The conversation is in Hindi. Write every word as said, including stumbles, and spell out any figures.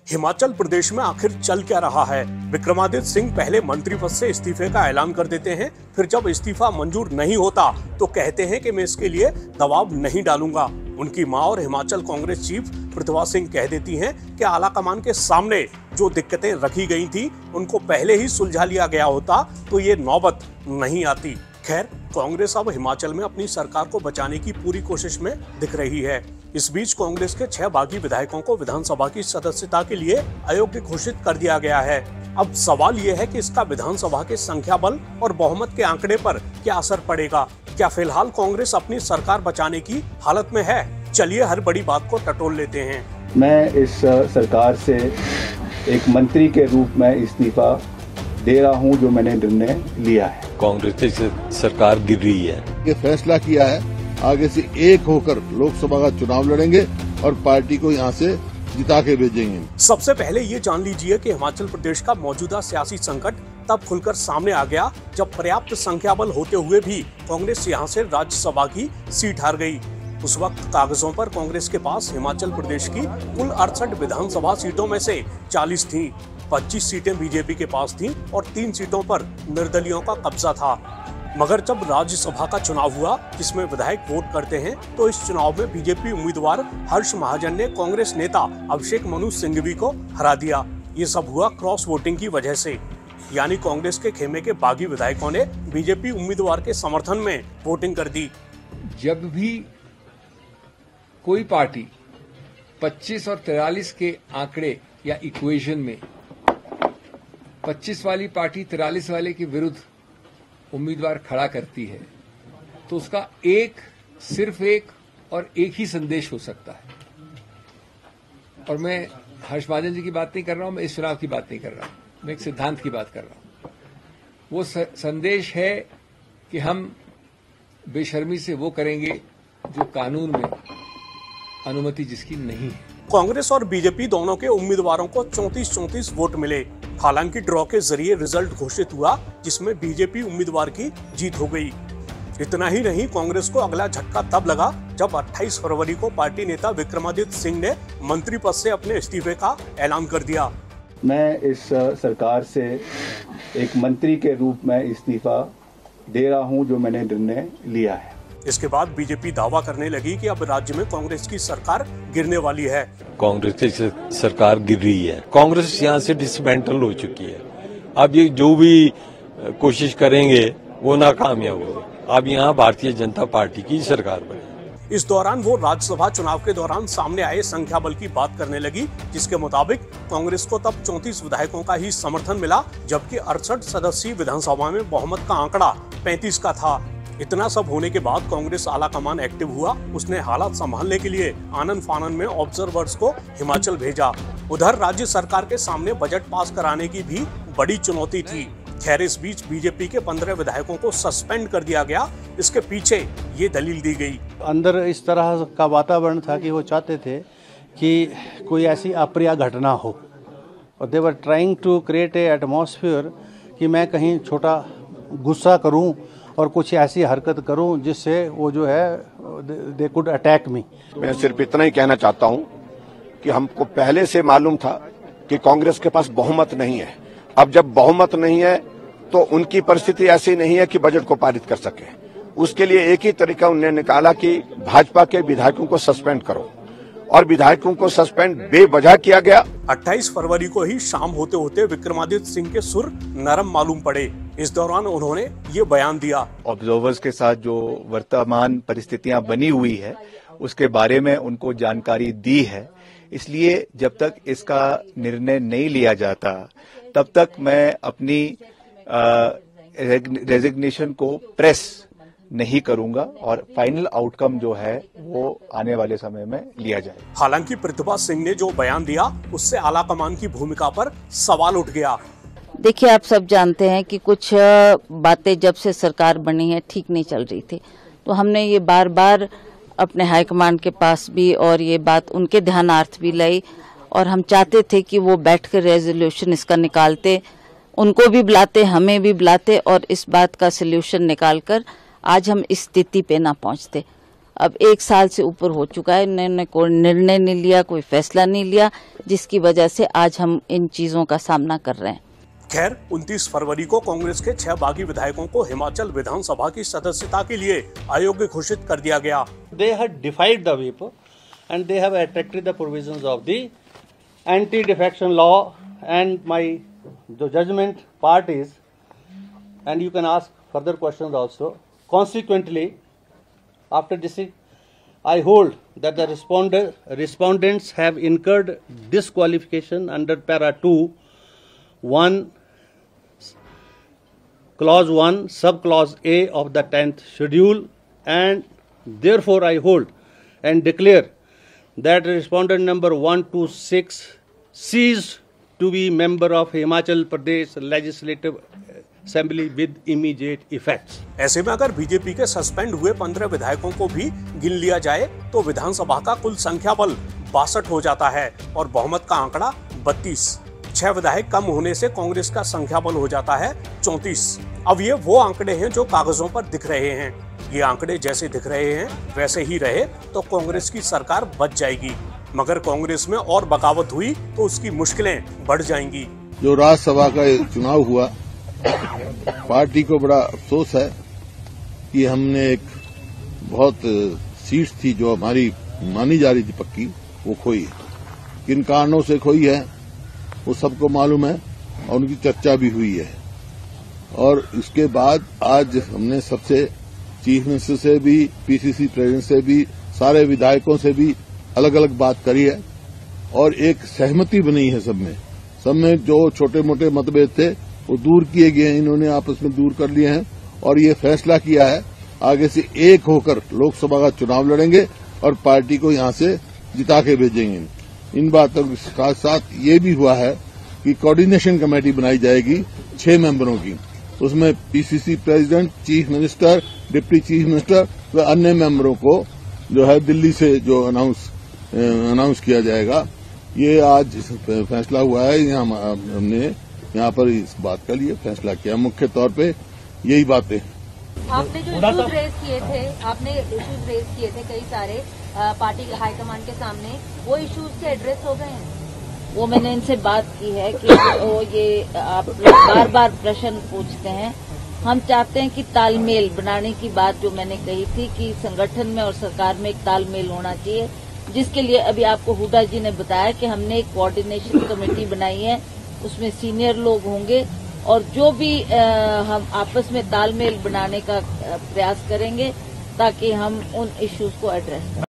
हिमाचल प्रदेश में आखिर चल क्या रहा है? विक्रमादित्य सिंह पहले मंत्री पद से इस्तीफे का ऐलान कर देते हैं, फिर जब इस्तीफा मंजूर नहीं होता तो कहते हैं कि मैं इसके लिए दबाव नहीं डालूंगा। उनकी मां और हिमाचल कांग्रेस चीफ प्रतिभा सिंह कह देती हैं कि आलाकमान के सामने जो दिक्कतें रखी गई थी उनको पहले ही सुलझा लिया गया होता तो ये नौबत नहीं आती। खैर, कांग्रेस अब हिमाचल में अपनी सरकार को बचाने की पूरी कोशिश में दिख रही है। इस बीच कांग्रेस के छह बागी विधायकों को विधानसभा की सदस्यता के लिए अयोग्य घोषित कर दिया गया है। अब सवाल ये है कि इसका विधानसभा के संख्या बल और बहुमत के आंकड़े पर क्या असर पड़ेगा? क्या फिलहाल कांग्रेस अपनी सरकार बचाने की हालत में है? चलिए हर बड़ी बात को टटोल लेते हैं। मैं इस सरकार से एक मंत्री के रूप में इस्तीफा दे रहा हूं, जो मैंने निर्णय लिया है। कांग्रेस से सरकार गिर रही है, ये फैसला किया है आगे से एक होकर लोकसभा का चुनाव लड़ेंगे और पार्टी को यहाँ से जिता के भेजेंगे। सबसे पहले ये जान लीजिए कि हिमाचल प्रदेश का मौजूदा सियासी संकट तब खुलकर सामने आ गया जब पर्याप्त संख्या बल होते हुए भी कांग्रेस यहाँ से राज्यसभा की सीट हार गई। उस वक्त कागजों पर कांग्रेस के पास हिमाचल प्रदेश की कुल अड़सठ विधानसभा सीटों में से चालीस थीं, पच्चीस सीटें बीजेपी के पास थीं और तीन सीटों पर निर्दलियों का कब्जा था। मगर जब राज्यसभा का चुनाव हुआ जिसमें विधायक वोट करते हैं तो इस चुनाव में बीजेपी उम्मीदवार हर्ष महाजन ने कांग्रेस नेता अभिषेक मनु सिंघवी को हरा दिया। ये सब हुआ क्रॉस वोटिंग की वजह से, यानी कांग्रेस के खेमे के बागी विधायकों ने बीजेपी उम्मीदवार के समर्थन में वोटिंग कर दी। जब भी कोई पार्टी पच्चीस और तिरालीस के आंकड़े या इक्वेशन में पच्चीस वाली पार्टी तिरालीस वाले के विरुद्ध उम्मीदवार खड़ा करती है तो उसका एक सिर्फ एक और एक ही संदेश हो सकता है। और मैं हर्ष महाजन जी की बात नहीं कर रहा हूं, मैं इस चुनाव की बात नहीं कर रहा हूं, मैं एक सिद्धांत की बात कर रहा हूं। वो संदेश है कि हम बेशर्मी से वो करेंगे जो कानून में अनुमति जिसकी नहीं है। कांग्रेस और बीजेपी दोनों के उम्मीदवारों को चौंतीस चौंतीस वोट मिले। हालांकि ड्रॉ के जरिए रिजल्ट घोषित हुआ जिसमें बीजेपी उम्मीदवार की जीत हो गई। इतना ही नहीं, कांग्रेस को अगला झटका तब लगा जब अट्ठाईस फरवरी को पार्टी नेता विक्रमादित्य सिंह ने मंत्री पद से अपने इस्तीफे का ऐलान कर दिया। मैं इस सरकार से एक मंत्री के रूप में इस्तीफा दे रहा हूं, जो मैंने निर्णय लिया है। इसके बाद बीजेपी दावा करने लगी कि अब राज्य में कांग्रेस की सरकार गिरने वाली है। कांग्रेस से सरकार गिर रही है, कांग्रेस यहाँ से डिसमेंटल हो चुकी है। अब ये जो भी कोशिश करेंगे वो नाकामयाब होगा। अब यहाँ भारतीय जनता पार्टी की सरकार बनी। इस दौरान वो राज्यसभा चुनाव के दौरान सामने आए संख्या बल की बात करने लगी, जिसके मुताबिक कांग्रेस को तब चौंतीस विधायकों का ही समर्थन मिला, जबकि अड़सठ सदस्यीय विधानसभा में बहुमत का आंकड़ा पैंतीस का था। इतना सब होने के बाद कांग्रेस आला कमान एक्टिव हुआ। उसने हालात संभालने के लिए आनन फानन में ऑब्जर्वर्स को हिमाचल भेजा। उधर राज्य सरकार के सामने बजट पास कराने की भी बड़ी चुनौती थी। खैर, इस बीच बीजेपी के पंद्रह विधायकों को सस्पेंड कर दिया गया। इसके पीछे ये दलील दी गई। अंदर इस तरह का वातावरण था कि वो चाहते थे कि कोई ऐसी अप्रिय घटना हो और they were trying to create a atmosphere कि मैं कहीं छोटा गुस्सा करूं और कुछ ऐसी हरकत करूं जिससे वो जो है दे कुड अटैक मी। मैं सिर्फ इतना ही कहना चाहता हूं कि हमको पहले से मालूम था कि कांग्रेस के पास बहुमत नहीं है। अब जब बहुमत नहीं है तो उनकी परिस्थिति ऐसी नहीं है कि बजट को पारित कर सके। उसके लिए एक ही तरीका उन्होंने निकाला कि भाजपा के विधायकों को सस्पेंड करो, और विधायकों को सस्पेंड बेवजह किया गया। अट्ठाईस फरवरी को ही शाम होते होते विक्रमादित्य सिंह के सुर नरम मालूम पड़े। इस दौरान उन्होंने ये बयान दिया। ऑब्जर्वर्स के साथ जो वर्तमान परिस्थितियां बनी हुई है उसके बारे में उनको जानकारी दी है, इसलिए जब तक इसका निर्णय नहीं लिया जाता तब तक मैं अपनी रेजिग्नेशन को प्रेस नहीं करूंगा और फाइनल आउटकम जो है वो आने वाले समय में लिया जाए। हालांकि प्रतिभा सिंह ने जो बयान दिया उससे आला कमान की भूमिका पर सवाल उठ गया। देखिए, आप सब जानते हैं कि कुछ बातें जब से सरकार बनी है ठीक नहीं चल रही थी, तो हमने ये बार बार अपने हाईकमान के पास भी और ये बात उनके ध्यानार्थ भी लाई और हम चाहते थे कि वो बैठकर रेजोल्यूशन इसका निकालते, उनको भी बुलाते, हमें भी बुलाते और इस बात का सोल्यूशन निकालकर आज हम इस स्थिति पे ना पहुंचते। अब एक साल से ऊपर हो चुका है, इन्होंने कोई निर्णय नहीं लिया, कोई फैसला नहीं लिया, जिसकी वजह से आज हम इन चीजों का सामना कर रहे हैं। खैर, उनतीस फरवरी को कांग्रेस के छह बागी विधायकों को हिमाचल विधानसभा की सदस्यता के लिए अयोग्य घोषित कर दिया गया। They had defied the whip and they have attracted the provisions of the anti-defection law, and my the judgment part is, and you can ask further questions also. Consequently, after this, I hold that the respondent, respondents have incurred disqualification under para two, one, clause one, sub clause A of the tenth schedule, and therefore I hold and declare that respondent number one two six ceased to be member of Himachal Pradesh Legislative Assembly with immediate effects. ऐसे में अगर बीजेपी के सस्पेंड हुए पंद्रह विधायकों को भी गिन लिया जाए तो विधानसभा का कुल संख्या बल बासठ हो जाता है और बहुमत का आंकड़ा बत्तीस। छह विधायक कम होने से कांग्रेस का संख्या बल हो जाता है चौंतीस। अब ये वो आंकड़े हैं जो कागजों पर दिख रहे हैं। ये आंकड़े जैसे दिख रहे हैं वैसे ही रहे तो कांग्रेस की सरकार बच जाएगी, मगर कांग्रेस में और बगावत हुई तो उसकी मुश्किलें बढ़ जाएंगी। जो राज्यसभा का चुनाव हुआ, पार्टी को बड़ा अफसोस है कि हमने एक बहुत सीट थी जो हमारी मानी जा रही थी पक्की, वो खोई। किन कारणों से खोई है वो सबको मालूम है और उनकी चर्चा भी हुई है। और इसके बाद आज हमने सबसे चीफ मिनिस्टर से भी, पीसीसी प्रेसिडेंट से भी, सारे विधायकों से भी अलग अलग बात करी है और एक सहमति बनी है सब में। सब में जो छोटे मोटे मतभेद थे वो दूर किए गए हैं, इन्होंने आपस में दूर कर लिए हैं और ये फैसला किया है आगे से एक होकर लोकसभा का चुनाव लड़ेंगे और पार्टी को यहां से जिता के भेजेंगे। इन बातों के साथ साथ ये भी हुआ है कि कोऑर्डिनेशन कमेटी बनाई जाएगी छह मेंबरों की। उसमें PCC president, chief minister, deputy chief minister व अन्य मेंबरों को जो है दिल्ली से जो अनाउंस अनाउंस किया जाएगा। ये आज फैसला हुआ है। यहाँ हमने यहाँ पर इस बात का लिए फैसला किया। मुख्य तौर पे यही बातें। आपने जो इश्यूज रेज किए थे, आपने इश्यूज रेज किए थे कई सारे पार्टी हाईकमान के सामने, वो इश्यूज से एड्रेस हो गए हैं? वो मैंने इनसे बात की है कि वो ये आप बार बार प्रश्न पूछते हैं। हम चाहते हैं कि तालमेल बनाने की बात जो मैंने कही थी कि संगठन में और सरकार में एक तालमेल होना चाहिए, जिसके लिए अभी आपको हुड्डा जी ने बताया कि हमने एक कोऑर्डिनेशन कमेटी बनाई है, उसमें सीनियर लोग होंगे और जो भी आ, हम आपस में तालमेल बनाने का प्रयास करेंगे ताकि हम उन इश्यूज को एड्रेस करें।